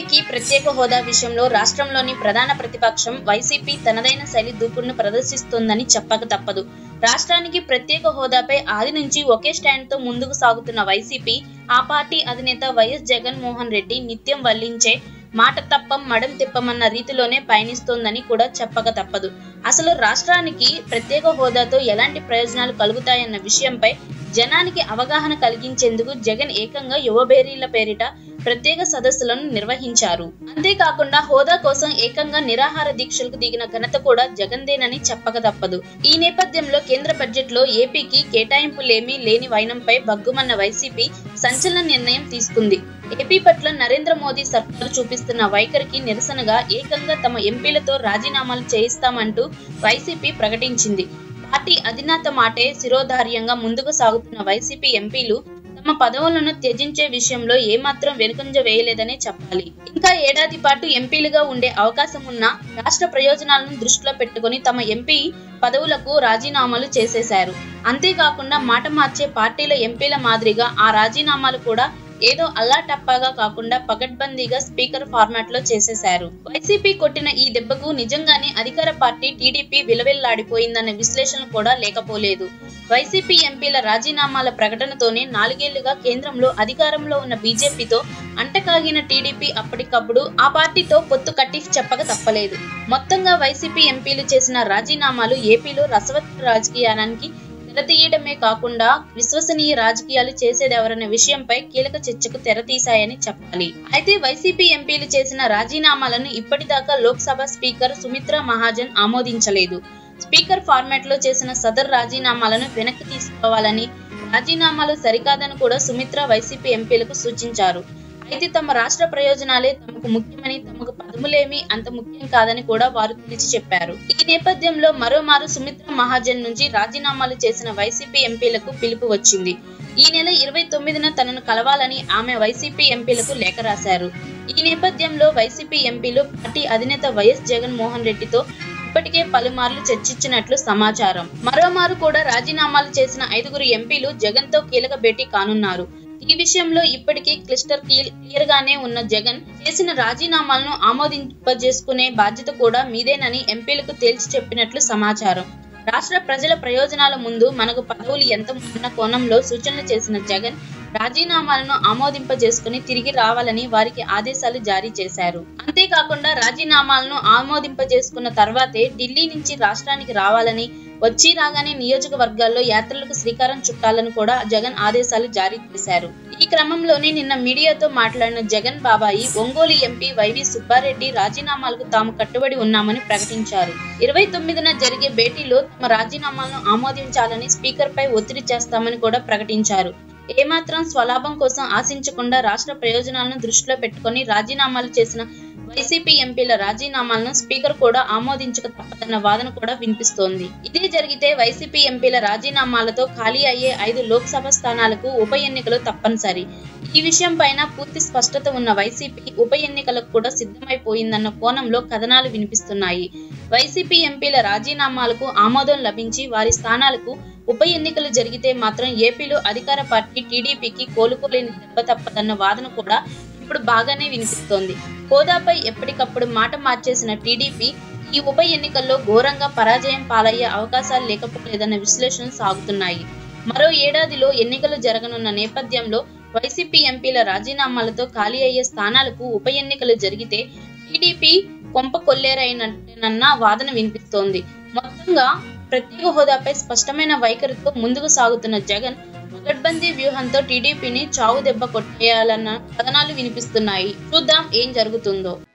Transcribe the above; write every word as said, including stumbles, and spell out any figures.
ఏపీకి ప్రత్యేక హోదా విషయంలో రాష్ట్రంలోని ప్రధాన ప్రతిపక్షం వైసీపీ తనదైన శైలి దూకుడును ప్రదర్శిస్తోందని చెప్పక తప్పదు. రాష్ట్రానికి ప్రత్యేక హోదాపై ఆది నుంచి ఒకే స్టాండ్ తో ముందుకు సాగుతున్న వైసీపీ, ఆ పార్టీ అధినేత వైఎస్ జగన్మోహన్ రెడ్డి నిత్యం వల్లించే మాట తప్పం మడం తిప్పమన్న రీతిలోనే పయనిస్తోందని కూడా చెప్పక తప్పదు. అసలు రాష్ట్రానికి ప్రత్యేక హోదాతో ఎలాంటి ప్రయోజనాలు కలుగుతాయన్న విషయంపై జనానికి అవగాహన కలిగించేందుకు జగన్ ఏకంగా యువబేరీల పేరిట ప్రత్యేక సదస్సులను నిర్వహించారు. అంతేకాకుండా హోదా కోసం ఏకంగా నిరాహార దీక్షలకు దిగిన ఘనత కూడా జగన్దేనని చెప్పక తప్పదు. ఈ నేపథ్యంలో కేంద్ర బడ్జెట్ లో ఏపీకి కేటాయింపులేమీ లేని వైనంపై బగ్గుమన్న వైసీపీ సంచలన నిర్ణయం తీసుకుంది. ఏపీ పట్ల నరేంద్ర మోదీ సర్కారు చూపిస్తున్న వైఖరికి నిరసనగా ఏకంగా తమ ఎంపీలతో రాజీనామాలు చేయిస్తామంటూ వైసీపీ ప్రకటించింది. పార్టీ అధినేత మాటే శిరోధార్యంగా ముందుకు సాగుతున్న వైసీపీ ఎంపీలు తమ పదవులను త్యజించే విషయంలో ఏమాత్రం వెనుకంజ వేయలేదనే చెప్పాలి. ఇంకా ఏడాది పాటు ఎంపీలుగా ఉండే అవకాశం ఉన్న రాష్ట్ర ప్రయోజనాలను దృష్టిలో పెట్టుకుని తమ ఎంపీ పదవులకు రాజీనామాలు చేసేశారు. అంతేకాకుండా మాట మార్చే పార్టీల ఎంపీల మాదిరిగా ఆ రాజీనామాలు కూడా ఏదో అల్లా టప్పాగా కాకుండా పగడ్బందీగా స్పీకర్ ఫార్మాట్ లో చేసేశారు. వైసీపీ కొట్టిన ఈ దెబ్బకు నిజంగానే అధికార పార్టీ టీడీపీ విలవిల్లాడిపోయిందన్న విశ్లేషణ కూడా లేకపోలేదు. వైసీపీ ఎంపీల రాజీనామాల ప్రకటనతోనే నాలుగేళ్లుగా కేంద్రంలో అధికారంలో ఉన్న బీజేపీతో అంటకాగిన టీడీపీ అప్పటికప్పుడు ఆ పార్టీతో పొత్తు కట్టి చెప్పక తప్పలేదు. మొత్తంగా వైసీపీ ఎంపీలు చేసిన రాజీనామాలు ఏపీలో రసవత్తర రాజకీయానికి తెరతీయడమే కాకుండా విశ్వసనీయ రాజకీయాలు చేసేదెవరన్న విషయంపై కీలక చర్చకు తెరతీశాయని చెప్పాలి. అయితే వైసీపీ ఎంపీలు చేసిన రాజీనామాలను ఇప్పటిదాకా లోక్సభ స్పీకర్ సుమిత్రా మహాజన్ ఆమోదించలేదు. స్పీకర్ ఫార్మాట్ లో చేసిన సదర్ రాజీనామాలను వెనక్కి తీసుకోవాలని, రాజీనామాలు సరికాదని కూడా సుమిత్ర వైసీపీ ఎంపీలకు సూచించారు. అయితే తమ రాష్ట్ర ప్రయోజనాలే తమకు ముఖ్యమని, తమకు పదములేమీ అంత ముఖ్యం కాదని కూడా వారు తేల్చి చెప్పారు. ఈ నేపథ్యంలో మరోమారు సుమిత్రా మహాజన్ నుంచి రాజీనామాలు చేసిన వైసీపీ ఎంపీలకు పిలుపు వచ్చింది. ఈ నెల ఇరవై తొమ్మిదిన తనను కలవాలని ఆమె వైసీపీ ఎంపీలకు లేఖ రాశారు. ఈ నేపథ్యంలో వైసీపీ ఎంపీలు పార్టీ అధినేత వైఎస్ జగన్మోహన్ రెడ్డితో ఇప్పటికే పలుమార్లు చర్చించినట్లు సమాచారం. మరోమారు కూడా రాజీనామాలు చేసిన ఐదుగురు ఎంపీలు జగన్ తో కీలక భేటీ కానున్నారు. ఈ విషయంలో ఇప్పటికీ క్లిస్టర్ క్లియర్ గానే ఉన్న జగన్ చేసిన రాజీనామాలను ఆమోదింపజేసుకునే బాధ్యత కూడా మీదేనని ఎంపీలకు తేల్చి చెప్పినట్లు సమాచారం. రాష్ట్ర ప్రజల ప్రయోజనాల ముందు మనకు పదవులు ఎంత ఉన్న కోణంలో సూచనలు చేసిన జగన్ రాజీనామాలను ఆమోదింపజేసుకుని తిరిగి రావాలని వారికి ఆదేశాలు జారీ చేశారు. అంతేకాకుండా రాజీనామాలను ఆమోదింపజేసుకున్న తర్వాతే ఢిల్లీ నుంచి రాష్ట్రానికి రావాలని, వచ్చి రాగానే నియోజకవర్గాల్లో యాత్రలకు శ్రీకారం చుట్టాలని కూడా జగన్ ఆదేశాలు జారీ చేశారు. ఈ క్రమంలోనే నిన్న మీడియాతో మాట్లాడిన జగన్ బాబాయి ఒంగోలు ఎంపీ వైవి సుబ్బారెడ్డి రాజీనామాలకు తాము కట్టుబడి ఉన్నామని ప్రకటించారు. ఇరవై తొమ్మిదిన జరిగే భేటీలో తమ రాజీనామాలను ఆమోదించాలని స్పీకర్ పై ఒత్తిడి చేస్తామని కూడా ప్రకటించారు. ఏమాత్రం స్వలాభం కోసం ఆశించకుండా రాష్ట్ర ప్రయోజనాలను దృష్టిలో పెట్టుకుని రాజీనామాలు చేసిన వైసీపీ ఎంపీల రాజీనామాలను స్పీకర్ కూడా ఆమోదించక తప్పదన్న వాదన కూడా వినిపిస్తోంది. ఇదే జరిగితే వైసీపీ ఎంపీల రాజీనామాలతో ఖాళీ అయ్యే ఐదు లోక్సభ స్థానాలకు ఉప ఎన్నికలు తప్పనిసరి. ఈ విషయం పైన పూర్తి స్పష్టత ఉన్న వైసీపీ ఉప ఎన్నికలకు కూడా సిద్ధమైపోయిందన్న కోణంలో కథనాలు వినిపిస్తున్నాయి. వైసీపీ ఎంపీల రాజీనామాలకు ఆమోదం లభించి వారి స్థానాలకు ఉప ఎన్నికలు జరిగితే మాత్రం ఏపీలో అధికార పార్టీ టీడీపీకి కోలుకోలేని దెబ్బ తప్పదన్న వాదన కూడా ఇప్పుడు బాగానే వినిపిస్తోంది. హోదాపై ఎప్పటికప్పుడు మాట మార్చేసిన టీడీపీ ఈ ఉప ఎన్నికల్లో ఘోరంగా పరాజయం పాలయ్యే అవకాశాలు లేకపోలేదన్న విశ్లేషణలు సాగుతున్నాయి. మరో ఏడాదిలో ఎన్నికలు జరగనున్న నేపథ్యంలో వైసీపీ ఎంపీల రాజీనామాలతో ఖాళీ అయ్యే స్థానాలకు ఉప ఎన్నికలు జరిగితే టీడీపీ కొంప కొల్లేరైనట్టేనన్న వాదన వినిపిస్తోంది. మొత్తంగా ప్రత్యేక హోదాపై స్పష్టమైన వైఖరితో ముందుకు సాగుతున్న జగన్ పగడ్బందీ వ్యూహంతో టీడీపీని చావు దెబ్బ కొట్టేయాలన్న కథనాలు వినిపిస్తున్నాయి. చూద్దాం ఏం జరుగుతుందో.